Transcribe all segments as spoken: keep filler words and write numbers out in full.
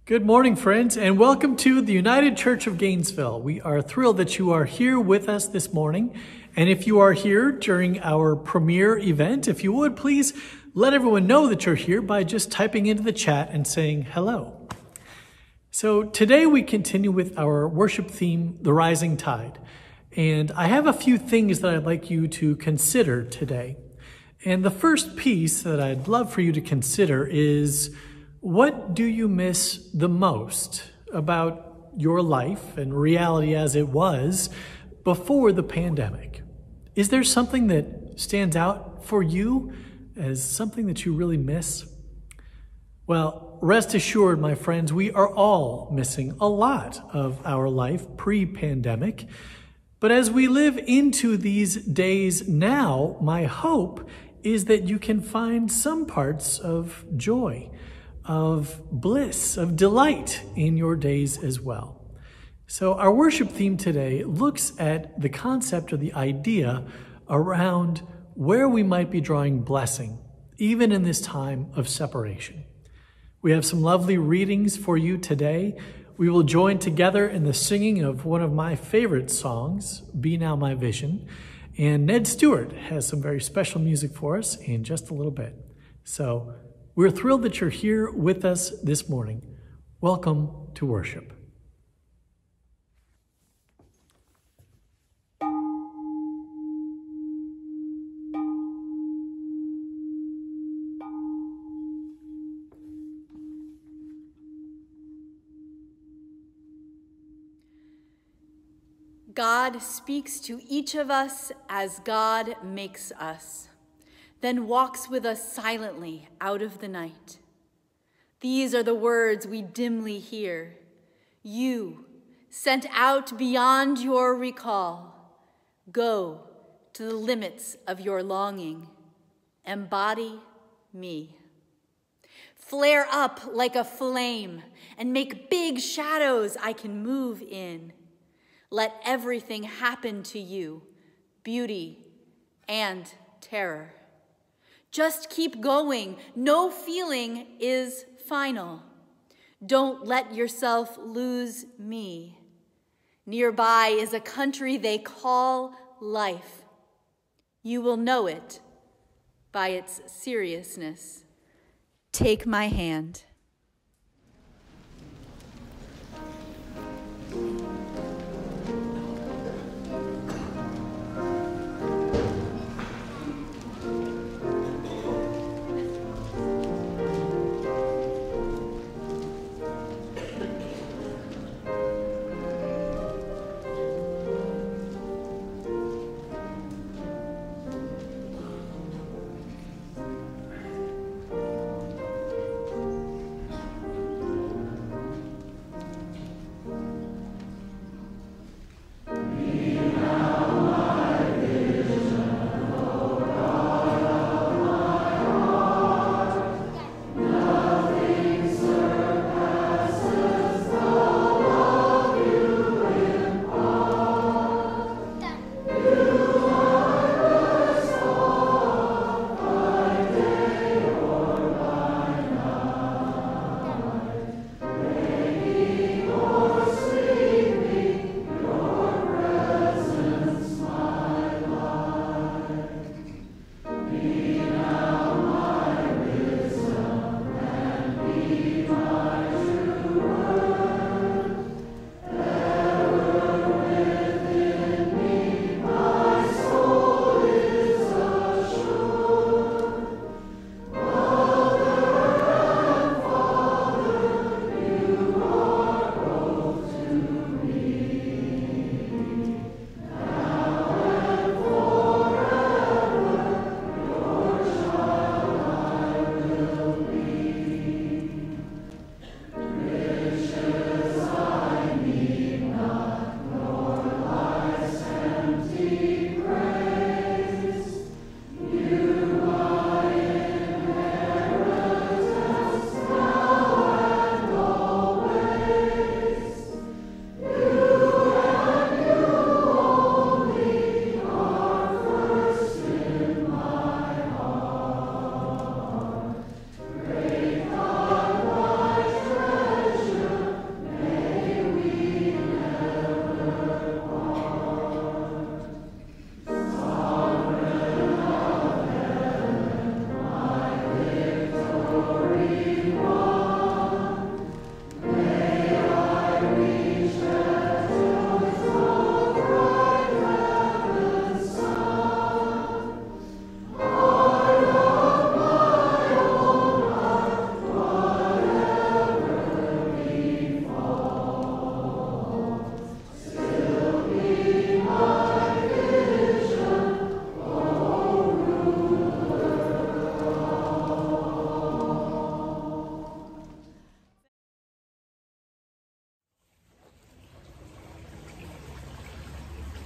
Good morning, friends, and welcome to the United Church of Gainesville. We are thrilled that you are here with us this morning. And if you are here during our premiere event, if you would, please let everyone know that you're here by just typing into the chat and saying hello. So today we continue with our worship theme, The Rising Tide. And I have a few things that I'd like you to consider today. And the first piece that I'd love for you to consider is, what do you miss the most about your life and reality as it was before the pandemic? Is there something that stands out for you as something that you really miss? Well, rest assured, my friends, we are all missing a lot of our life pre-pandemic. But as we live into these days now, my hope is that you can find some parts of joy, of bliss, of delight in your days as well. So our worship theme today looks at the concept or the idea around where we might be drawing blessing, even in this time of separation. We have some lovely readings for you today. We will join together in the singing of one of my favorite songs, Be Now My Vision. And Ned Stewart has some very special music for us in just a little bit. So we're thrilled that you're here with us this morning. Welcome to worship. God speaks to each of us as God makes us, then walks with us silently out of the night. These are the words we dimly hear. You, sent out beyond your recall, go to the limits of your longing. Embody me. Flare up like a flame and make big shadows I can move in. Let everything happen to you, beauty and terror. Just keep going. No feeling is final. Don't let yourself lose me. Nearby is a country they call life. You will know it by its seriousness. Take my hand.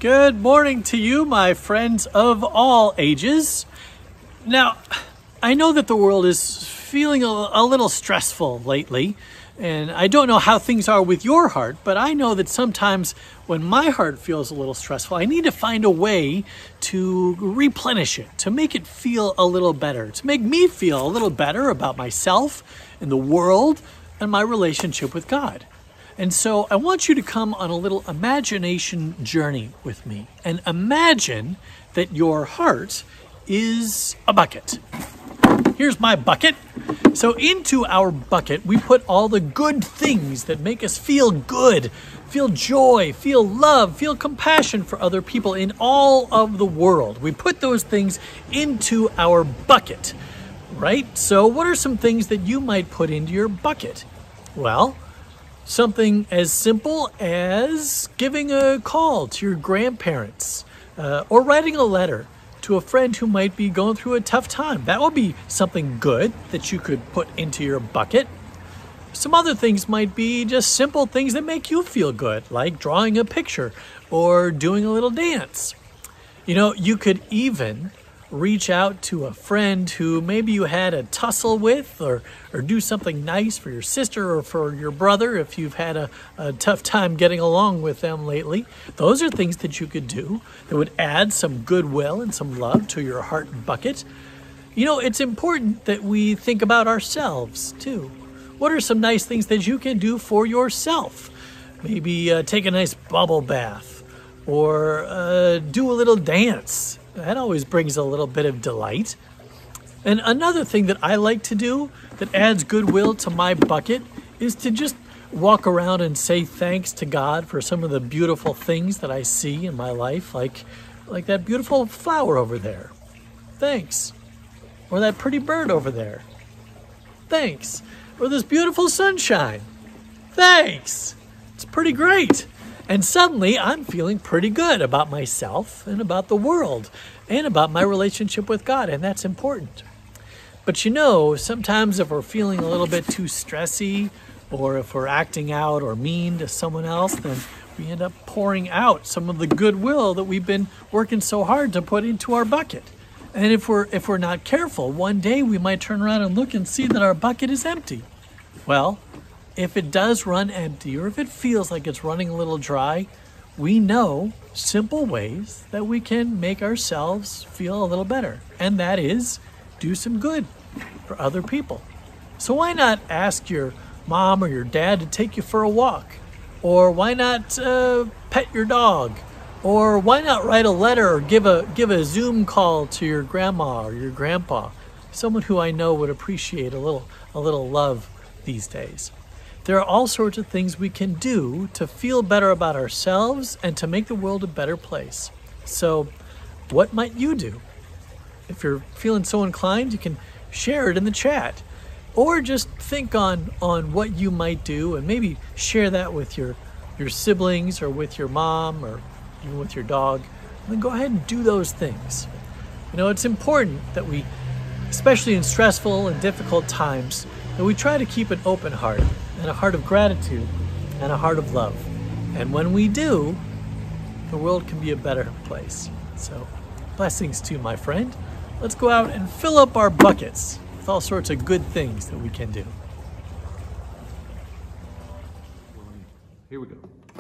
Good morning to you, my friends of all ages. Now, I know that the world is feeling a, a little stressful lately, and I don't know how things are with your heart, but I know that sometimes when my heart feels a little stressful, I need to find a way to replenish it, to make it feel a little better, to make me feel a little better about myself and the world and my relationship with God. And so I want you to come on a little imagination journey with me and imagine that your heart is a bucket. Here's my bucket. So into our bucket, we put all the good things that make us feel good, feel joy, feel love, feel compassion for other people in all of the world. We put those things into our bucket, right? So what are some things that you might put into your bucket? Well, something as simple as giving a call to your grandparents uh, or writing a letter to a friend who might be going through a tough time. That would be something good that you could put into your bucket. Some other things might be just simple things that make you feel good, like drawing a picture or doing a little dance. You know, you could even reach out to a friend who maybe you had a tussle with, or, or do something nice for your sister or for your brother if you've had a, a tough time getting along with them lately. Those are things that you could do that would add some goodwill and some love to your heart bucket. You know, it's important that we think about ourselves too. What are some nice things that you can do for yourself? Maybe uh, take a nice bubble bath or uh, do a little dance. That always brings a little bit of delight. And another thing that I like to do that adds goodwill to my bucket is to just walk around and say thanks to God for some of the beautiful things that I see in my life, like, like that beautiful flower over there. Thanks. Or that pretty bird over there. Thanks. Or this beautiful sunshine. Thanks. It's pretty great. And suddenly I'm feeling pretty good about myself and about the world and about my relationship with God, and that's important. But you know, sometimes if we're feeling a little bit too stressy, or if we're acting out or mean to someone else, then we end up pouring out some of the goodwill that we've been working so hard to put into our bucket. And if we're if we're not careful, one day we might turn around and look and see that our bucket is empty. Well, if it does run empty, or if it feels like it's running a little dry, we know simple ways that we can make ourselves feel a little better. And that is do some good for other people. So why not ask your mom or your dad to take you for a walk? Or why not uh, pet your dog? Or why not write a letter or give a, give a Zoom call to your grandma or your grandpa? Someone who I know would appreciate a little, a little love these days. There are all sorts of things we can do to feel better about ourselves and to make the world a better place. So what might you do? If you're feeling so inclined, you can share it in the chat. Or just think on, on what you might do and maybe share that with your, your siblings or with your mom or even with your dog. And then go ahead and do those things. You know, it's important that we, especially in stressful and difficult times, that we try to keep an open heart and a heart of gratitude and a heart of love. And when we do, the world can be a better place. So blessings to you, my friend. Let's go out and fill up our buckets with all sorts of good things that we can do. Here we go.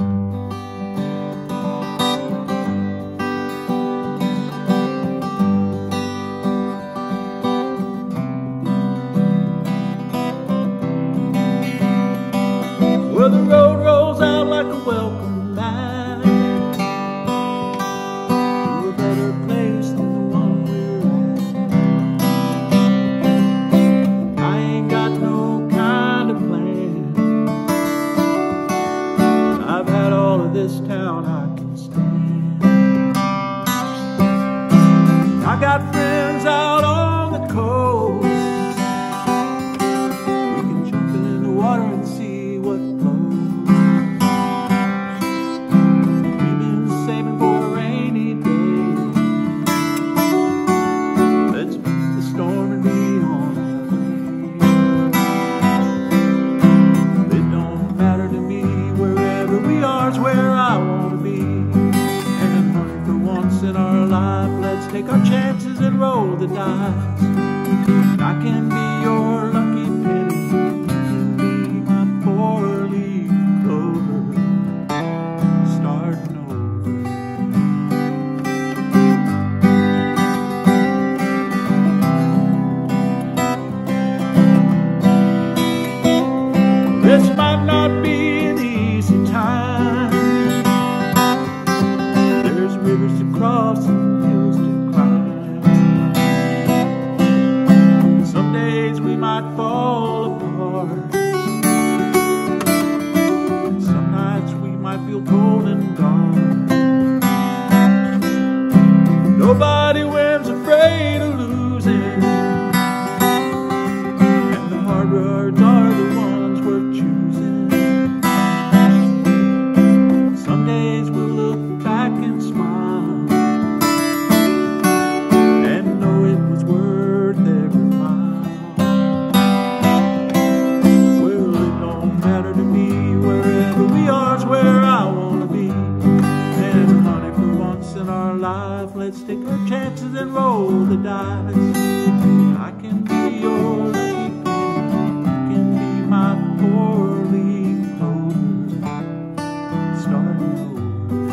Well, the road rolls out like a welcome back to a better place than the one we're at. I ain't got no kind of plan. I the dice. I can be your lucky penny, you can be my four-leaf clover, starting over. This might not be an easy time. There's rivers to cross and hills to climb. Some days we might fall apart. Some nights we might feel cold and dark. Nobody wins afraid of losing, and the hard roads are the ones worth choosing. Some days we'll look back and smile and know it was worth every mile. Well, it don't matter to me, wherever we are's where I wanna be. And honey, for once in our life, let's take our chances and roll the dice. I can be your lucky penny, you can be my four-leaf clover, starting over.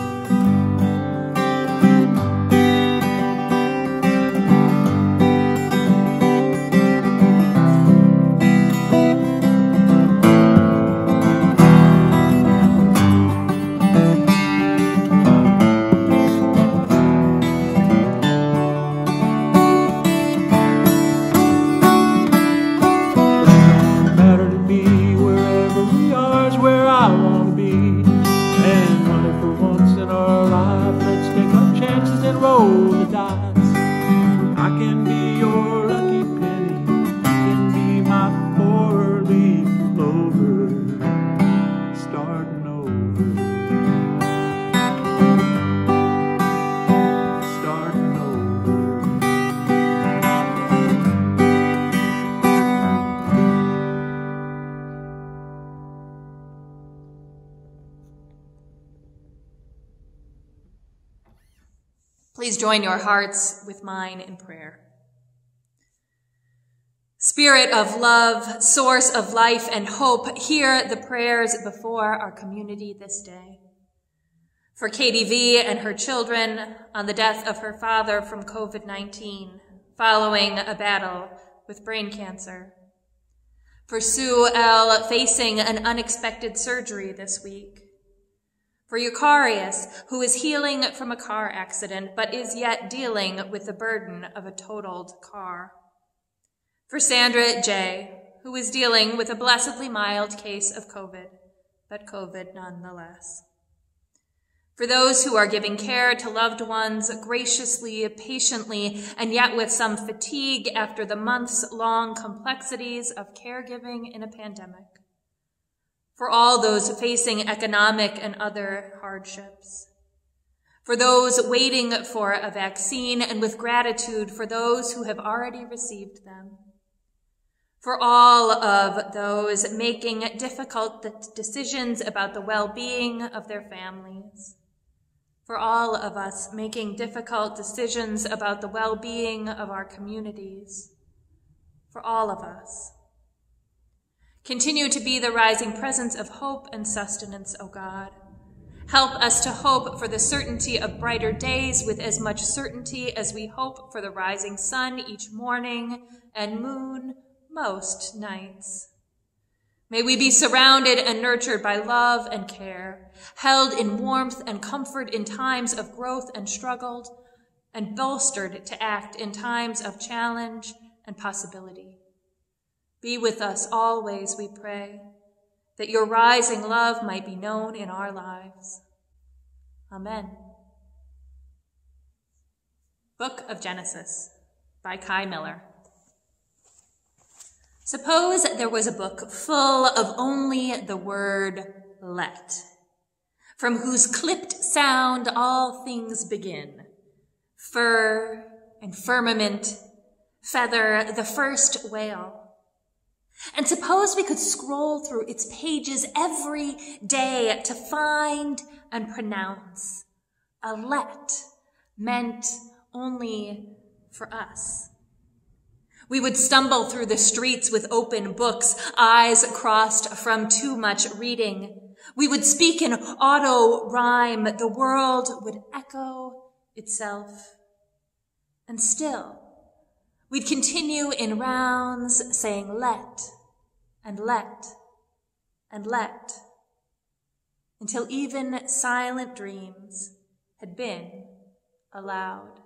Matter to me, wherever we are's where I wanna be. And honey, for once in our life, let's take our chances and roll the dice. I can be your lucky penny, you can be my four-leaf clover, starting over, starting over. Please join your hearts with mine in prayer. Spirit of love, source of life and hope, hear the prayers before our community this day. For Katie V and her children on the death of her father from COVID nineteen, following a battle with brain cancer. For Sue L facing an unexpected surgery this week. For Eucharius, who is healing from a car accident, but is yet dealing with the burden of a totaled car. For Sandra J, who is dealing with a blessedly mild case of COVID, but COVID nonetheless. For those who are giving care to loved ones graciously, patiently, and yet with some fatigue after the months-long complexities of caregiving in a pandemic. For all those facing economic and other hardships. For those waiting for a vaccine, and with gratitude for those who have already received them. For all of those making difficult decisions about the well-being of their families. For all of us making difficult decisions about the well-being of our communities. For all of us. Continue to be the rising presence of hope and sustenance, O God. Help us to hope for the certainty of brighter days with as much certainty as we hope for the rising sun each morning and moon most nights. May we be surrounded and nurtured by love and care, held in warmth and comfort in times of growth and struggle, and bolstered to act in times of challenge and possibility. Be with us always, we pray, that your rising love might be known in our lives. Amen. Book of Genesis by Kai Miller. Suppose there was a book full of only the word let, from whose clipped sound all things begin. Fir and firmament, feather, the first whale. And suppose we could scroll through its pages every day to find and pronounce a let meant only for us. We would stumble through the streets with open books, eyes crossed from too much reading. We would speak in auto rhyme. The world would echo itself. And still, we'd continue in rounds saying let and let and let until even silent dreams had been allowed.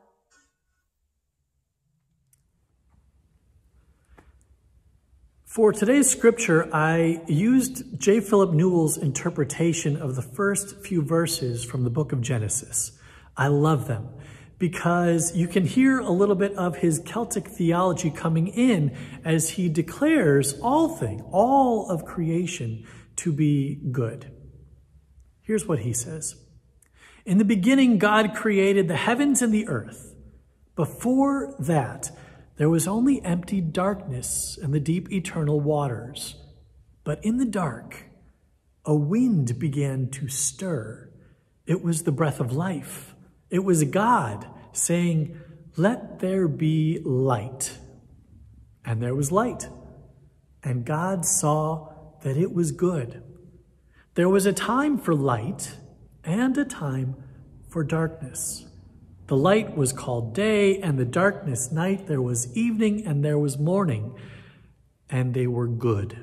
For today's scripture, I used J. Philip Newell's interpretation of the first few verses from the book of Genesis. I love them because you can hear a little bit of his Celtic theology coming in as he declares all things, all of creation, to be good. Here's what he says. In the beginning, God created the heavens and the earth. Before that, there was only empty darkness and the deep eternal waters. But in the dark, a wind began to stir. It was the breath of life. It was God saying, "Let there be light." And there was light. And God saw that it was good. There was a time for light and a time for darkness. The light was called day, and the darkness night. There was evening, and there was morning, and they were good.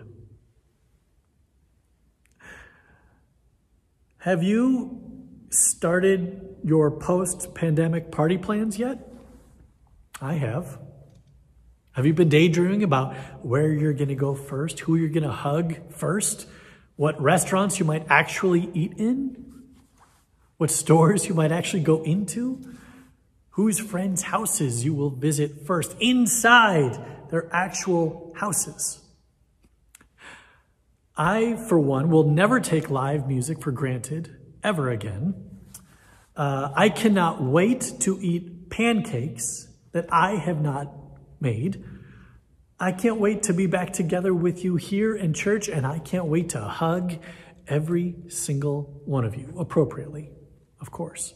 Have you started your post-pandemic party plans yet? I have. Have you been daydreaming about where you're going to go first, who you're going to hug first, what restaurants you might actually eat in, what stores you might actually go into? Whose friends' houses you will visit first inside their actual houses. I, for one, will never take live music for granted ever again. Uh, I cannot wait to eat pancakes that I have not made. I can't wait to be back together with you here in church, and I can't wait to hug every single one of you, appropriately, of course.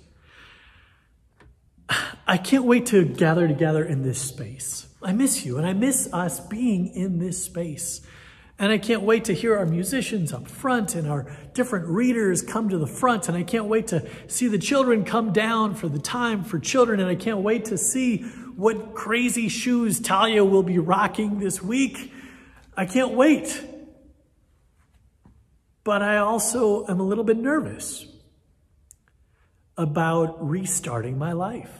I can't wait to gather together in this space. I miss you, and I miss us being in this space. And I can't wait to hear our musicians up front and our different readers come to the front. And I can't wait to see the children come down for the time for children. And I can't wait to see what crazy shoes Talia will be rocking this week. I can't wait. But I also am a little bit nervous about restarting my life.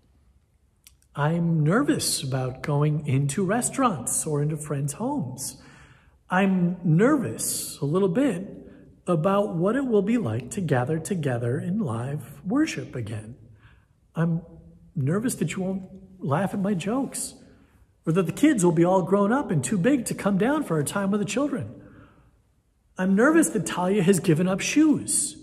I'm nervous about going into restaurants or into friends' homes. I'm nervous a little bit about what it will be like to gather together in live worship again. I'm nervous that you won't laugh at my jokes, or that the kids will be all grown up and too big to come down for our time with the children. I'm nervous that Talia has given up shoes.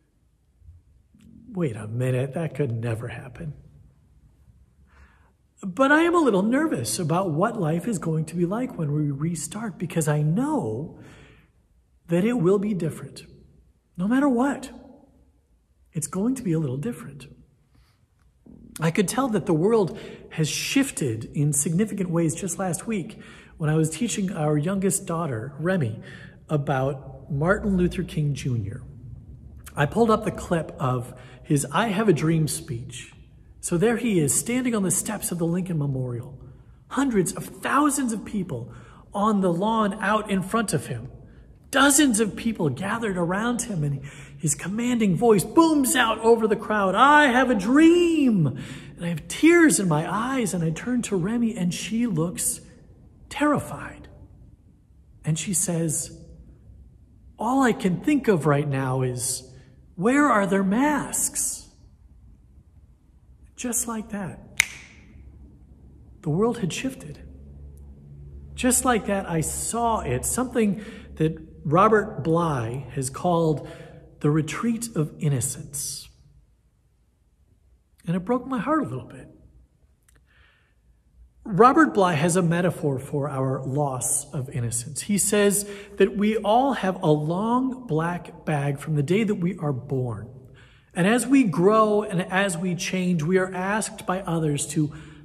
Wait a minute, that could never happen. But I am a little nervous about what life is going to be like when we restart, because I know that it will be different. No matter what, it's going to be a little different. I could tell that the world has shifted in significant ways just last week when I was teaching our youngest daughter, Remy, about Martin Luther King Junior I pulled up the clip of his I Have a Dream speech. So there he is, standing on the steps of the Lincoln Memorial. Hundreds of thousands of people on the lawn out in front of him. Dozens of people gathered around him, and his commanding voice booms out over the crowd. I have a dream. And I have tears in my eyes, and I turn to Remy, and she looks terrified. And she says, all I can think of right now is, where are their masks? Just like that, the world had shifted. Just like that, I saw it, something that Robert Bly has called the retreat of innocence. And it broke my heart a little bit. Robert Bly has a metaphor for our loss of innocence. He says that we all have a long black bag from the day that we are born. And as we grow and as we change, we are asked by others to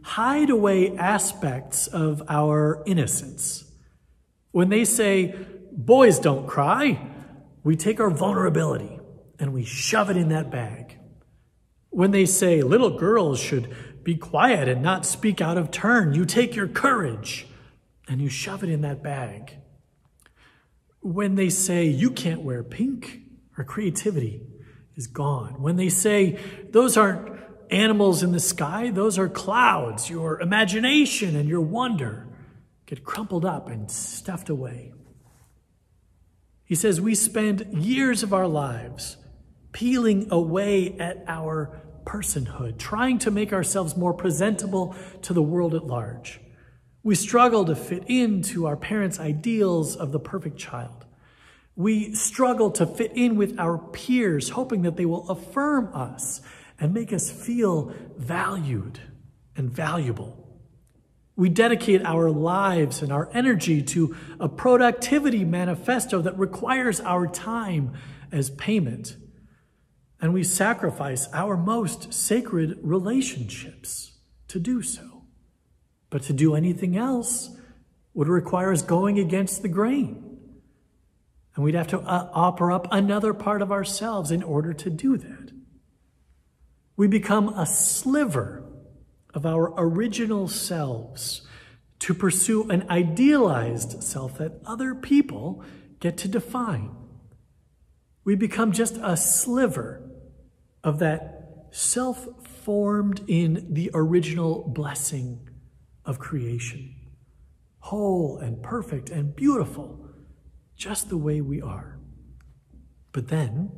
hide away aspects of our innocence. When they say, boys don't cry, we take our vulnerability and we shove it in that bag. When they say little girls should be quiet and not speak out of turn, you take your courage and you shove it in that bag. When they say you can't wear pink, our creativity is gone. When they say those aren't animals in the sky, those are clouds, your imagination and your wonder get crumpled up and stuffed away. He says we spend years of our lives peeling away at our personhood, trying to make ourselves more presentable to the world at large. We struggle to fit into our parents' ideals of the perfect child. We struggle to fit in with our peers, hoping that they will affirm us and make us feel valued and valuable. We dedicate our lives and our energy to a productivity manifesto that requires our time as payment. And we sacrifice our most sacred relationships to do so. But to do anything else would require us going against the grain. And we'd have to uh, offer up another part of ourselves in order to do that. We become a sliver of our original selves to pursue an idealized self that other people get to define. We become just a sliver of that self formed in the original blessing of creation, whole and perfect and beautiful, just the way we are. But then,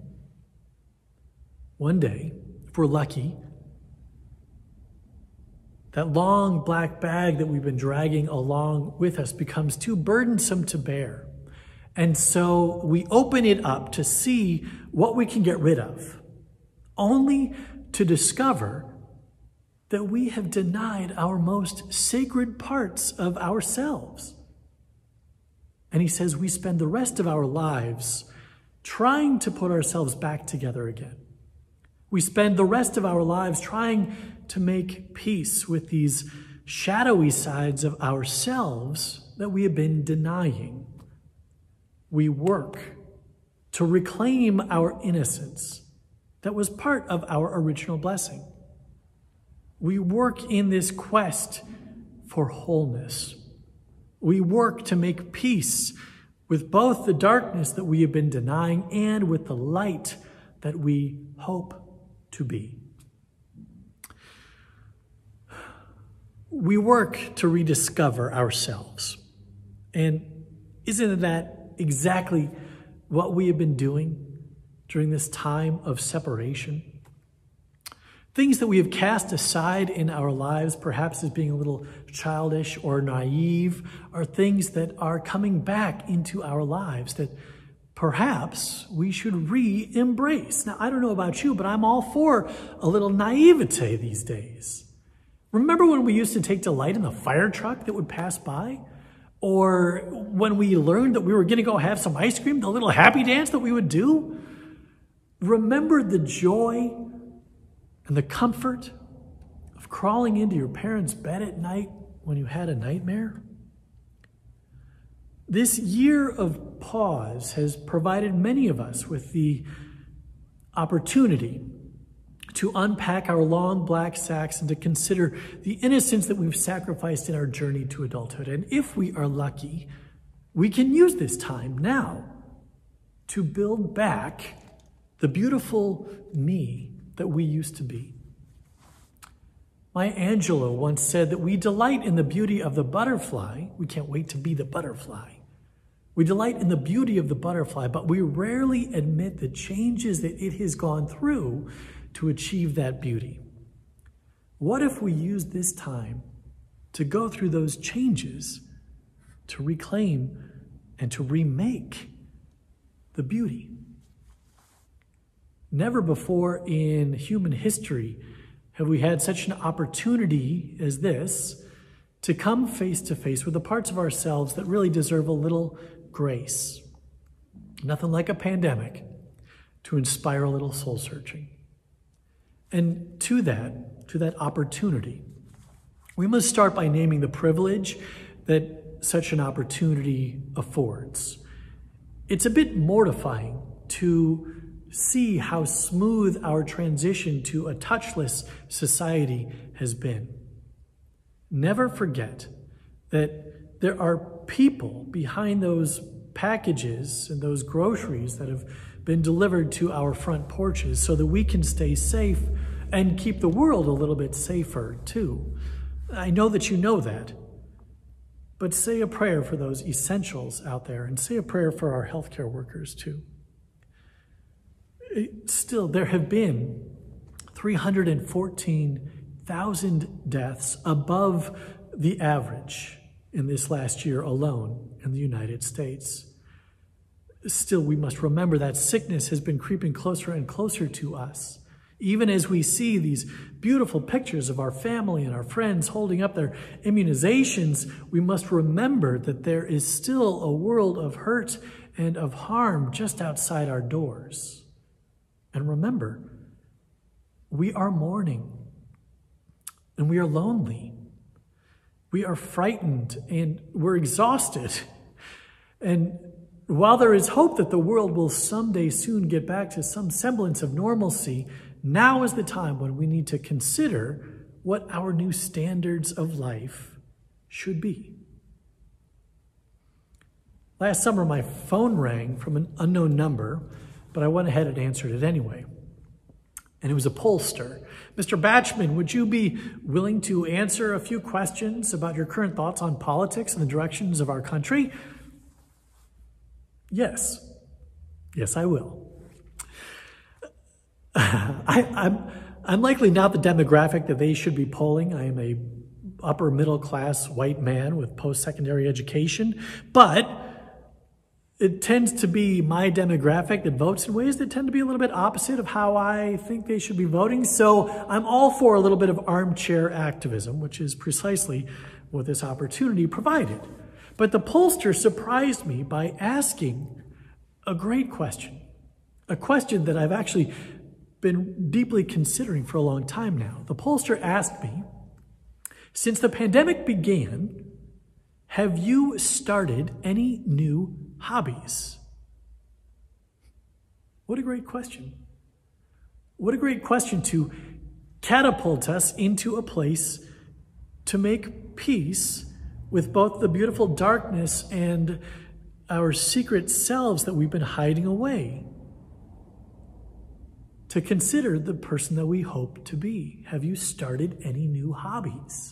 one day, if we're lucky, that long black bag that we've been dragging along with us becomes too burdensome to bear. And so we open it up to see what we can get rid of, only to discover that we have denied our most sacred parts of ourselves. And he says we spend the rest of our lives trying to put ourselves back together again. We spend the rest of our lives trying to make peace with these shadowy sides of ourselves that we have been denying. We work to reclaim our innocence that was part of our original blessing. We work in this quest for wholeness. We work to make peace with both the darkness that we have been denying and with the light that we hope to be. We work to rediscover ourselves. And isn't that exactly what we have been doing during this time of separation? Things that we have cast aside in our lives, perhaps as being a little childish or naive, are things that are coming back into our lives that perhaps we should re-embrace. Now, I don't know about you, but I'm all for a little naivete these days. Remember when we used to take delight in the fire truck that would pass by? Or when we learned that we were going to go have some ice cream, the little happy dance that we would do? Remember the joy and the comfort of crawling into your parents' bed at night when you had a nightmare? This year of pause has provided many of us with the opportunity to unpack our long black sacks and to consider the innocence that we've sacrificed in our journey to adulthood. And if we are lucky, we can use this time now to build back the beautiful me that we used to be. Maya Angelou once said that we delight in the beauty of the butterfly. We can't wait to be the butterfly. We delight in the beauty of the butterfly, but we rarely admit the changes that it has gone through to achieve that beauty. What if we use this time to go through those changes to reclaim and to remake the beauty? Never before in human history have we had such an opportunity as this to come face to face with the parts of ourselves that really deserve a little grace. Nothing like a pandemic to inspire a little soul searching. And to that, to that opportunity, We must start by naming the privilege that such an opportunity affords. It's a bit mortifying to see how smooth our transition to a touchless society has been. Never forget that there are people behind those packages and those groceries that have been delivered to our front porches so that we can stay safe and keep the world a little bit safer too. I know that you know that, but say a prayer for those essentials out there and say a prayer for our healthcare workers too. Still, there have been three hundred fourteen thousand deaths above the average in this last year alone in the United States. Still, we must remember that sickness has been creeping closer and closer to us. Even as we see these beautiful pictures of our family and our friends holding up their immunizations, we must remember that there is still a world of hurt and of harm just outside our doors. And remember, we are mourning, and we are lonely. We are frightened, and we're exhausted. And while there is hope that the world will someday soon get back to some semblance of normalcy, now is the time when we need to consider what our new standards of life should be. Last summer, my phone rang from an unknown number, but I went ahead and answered it anyway. And it was a pollster. Mister Batchman, would you be willing to answer a few questions about your current thoughts on politics and the directions of our country? Yes. Yes, I will. I, I'm, I'm likely not the demographic that they should be polling. I am a upper middle class white man with post-secondary education, but it tends to be my demographic that votes in ways that tend to be a little bit opposite of how I think they should be voting. So I'm all for a little bit of armchair activism, which is precisely what this opportunity provided. But the pollster surprised me by asking a great question, a question that I've actually been deeply considering for a long time now. The pollster asked me, since the pandemic began, have you started any new hobbies? What a great question. What a great question to catapult us into a place to make peace with both the beautiful darkness and our secret selves that we've been hiding away. To consider the person that we hope to be. Have you started any new hobbies?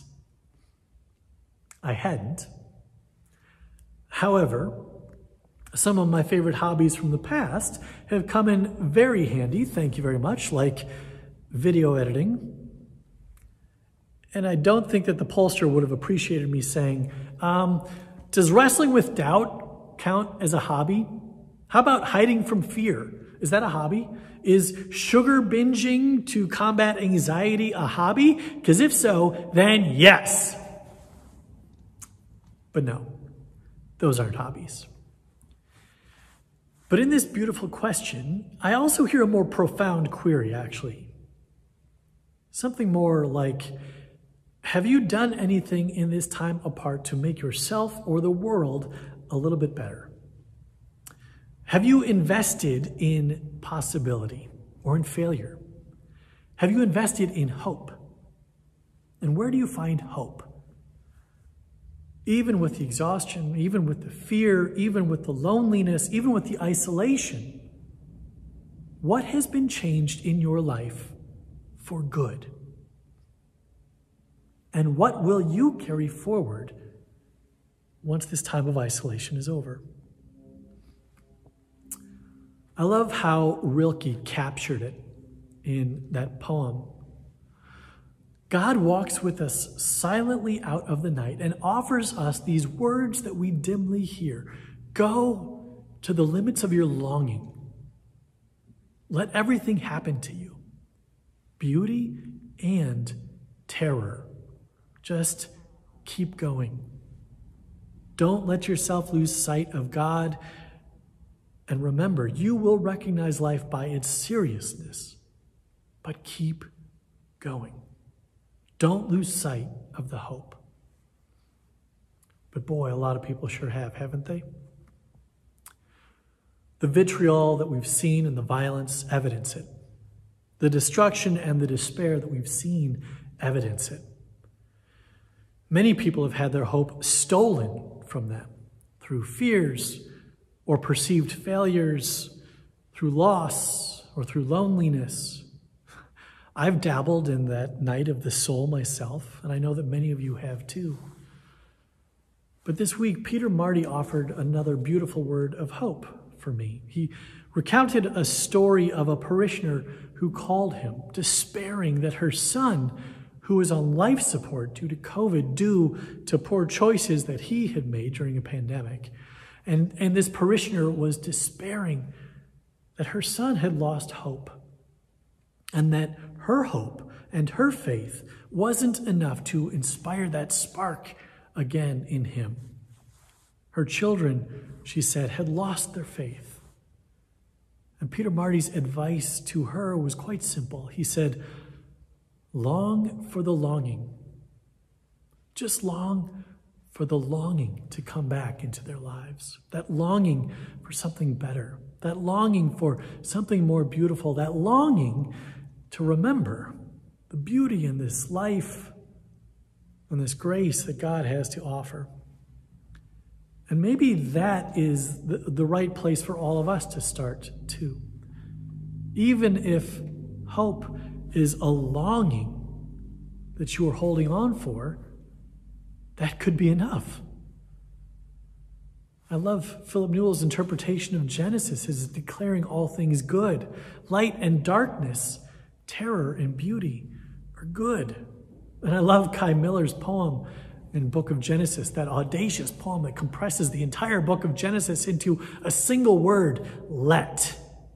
I hadn't. However, some of my favorite hobbies from the past have come in very handy, thank you very much, like video editing. And I don't think that the pollster would have appreciated me saying, um, does wrestling with doubt count as a hobby? How about hiding from fear? Is that a hobby? Is sugar binging to combat anxiety a hobby? Because if so, then yes. But no, those aren't hobbies. But in this beautiful question, I also hear a more profound query, actually. Something more like, have you done anything in this time apart to make yourself or the world a little bit better? Have you invested in possibility or in failure? Have you invested in hope? And where do you find hope? Even with the exhaustion, even with the fear, even with the loneliness, even with the isolation, what has been changed in your life for good? And what will you carry forward once this time of isolation is over? I love how Rilke captured it in that poem. God walks with us silently out of the night and offers us these words that we dimly hear. Go to the limits of your longing. Let everything happen to you. Beauty and terror. Just keep going. Don't let yourself lose sight of God. And remember, you will recognize life by its seriousness. But keep going. Don't lose sight of the hope. But boy, a lot of people sure have, haven't they? The vitriol that we've seen and the violence evidence it. The destruction and the despair that we've seen evidence it. Many people have had their hope stolen from them through fears or perceived failures, through loss or through loneliness. I've dabbled in that night of the soul myself, and I know that many of you have too. But this week, Peter Marty offered another beautiful word of hope for me. He recounted a story of a parishioner who called him, despairing that her son, who was on life support due to COVID, due to poor choices that he had made during a pandemic. And, and this parishioner was despairing that her son had lost hope, and that her hope and her faith wasn't enough to inspire that spark again in him. Her children, she said, had lost their faith. And Peter Marty's advice to her was quite simple. He said, long for the longing. Just long for the longing to come back into their lives. That longing for something better. That longing for something more beautiful. That longing to remember the beauty in this life and this grace that God has to offer. And maybe that is the, the right place for all of us to start too. Even if hope is a longing that you are holding on for, that could be enough. I love Philip Newell's interpretation of Genesis as declaring all things good. Light and darkness, terror and beauty are good. And I love Kai Miller's poem in Book of Genesis, that audacious poem that compresses the entire book of Genesis into a single word, let.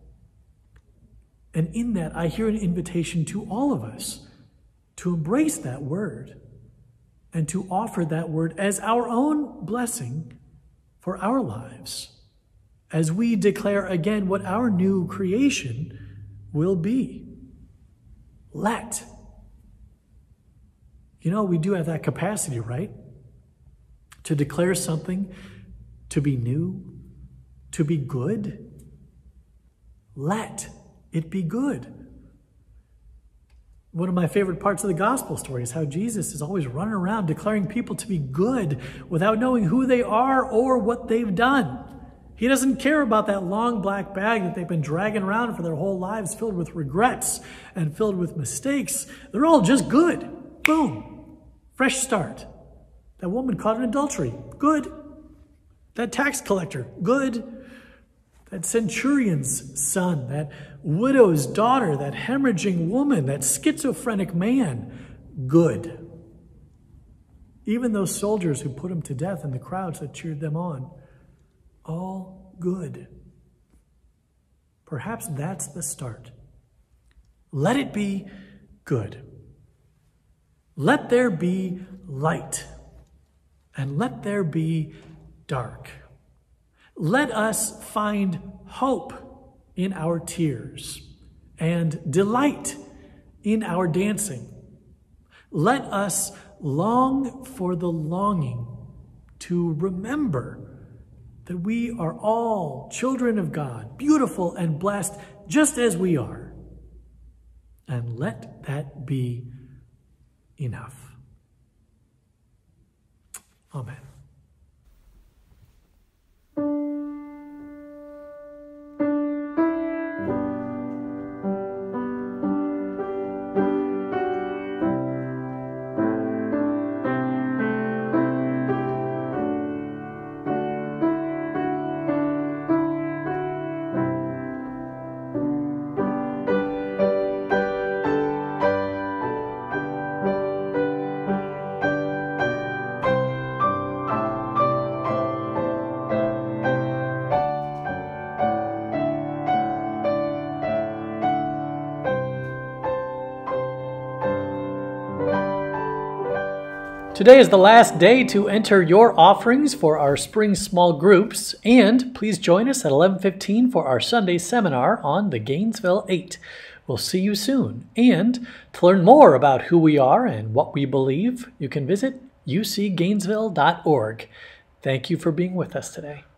And in that, I hear an invitation to all of us to embrace that word and to offer that word as our own blessing for our lives as we declare again what our new creation will be. Let. You know, we do have that capacity, right? To declare something to be new, to be good. Let it be good. One of my favorite parts of the gospel story is how Jesus is always running around declaring people to be good without knowing who they are or what they've done. He doesn't care about that long black bag that they've been dragging around for their whole lives, filled with regrets and filled with mistakes. They're all just good. Boom. Fresh start. That woman caught in adultery. Good. That tax collector. Good. That centurion's son. That widow's daughter. That hemorrhaging woman. That schizophrenic man. Good. Even those soldiers who put him to death and the crowds that cheered them on. All good. Perhaps that's the start. Let it be good. Let there be light, and let there be dark. Let us find hope in our tears and delight in our dancing. Let us long for the longing to remember that we are all children of God, beautiful and blessed just as we are. And let that be enough. Amen. Today is the last day to enter your offerings for our spring small groups, and please join us at eleven fifteen for our Sunday seminar on the Gainesville eight. We'll We'll see you soon. And to learn more about who we are and what we believe, you can visit u c gainesville dot org. Thank you for being with us today.